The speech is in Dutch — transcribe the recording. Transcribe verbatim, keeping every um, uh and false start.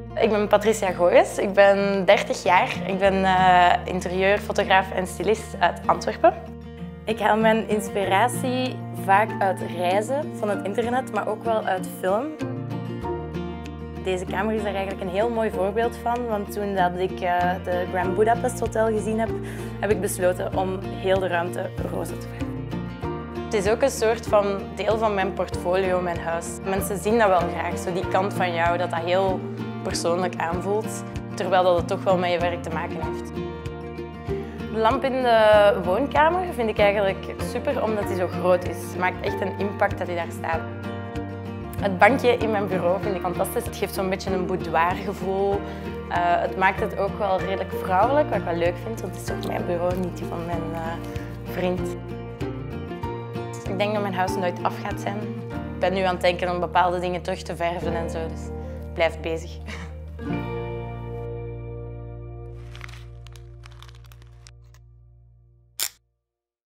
Ik ben Patricia Gooyes, ik ben dertig jaar. Ik ben uh, interieurfotograaf en stylist uit Antwerpen. Ik haal mijn inspiratie vaak uit reizen van het internet, maar ook wel uit film. Deze kamer is daar eigenlijk een heel mooi voorbeeld van, want toen dat ik uh, de Grand Budapest Hotel gezien heb, heb ik besloten om heel de ruimte roze te verven. Het is ook een soort van deel van mijn portfolio, mijn huis. Mensen zien dat wel graag, zo die kant van jou, dat dat heel persoonlijk aanvoelt, terwijl dat het toch wel met je werk te maken heeft. De lamp in de woonkamer vind ik eigenlijk super, omdat die zo groot is. Het maakt echt een impact dat hij daar staat. Het bankje in mijn bureau vind ik fantastisch. Het geeft zo'n beetje een boudoirgevoel. Uh, het maakt het ook wel redelijk vrouwelijk, wat ik wel leuk vind, want het is ook mijn bureau, niet die van mijn uh, vriend. Ik denk dat mijn huis nooit af gaat zijn. Ik ben nu aan het denken om bepaalde dingen terug te verven en zo, dus ik blijf bezig.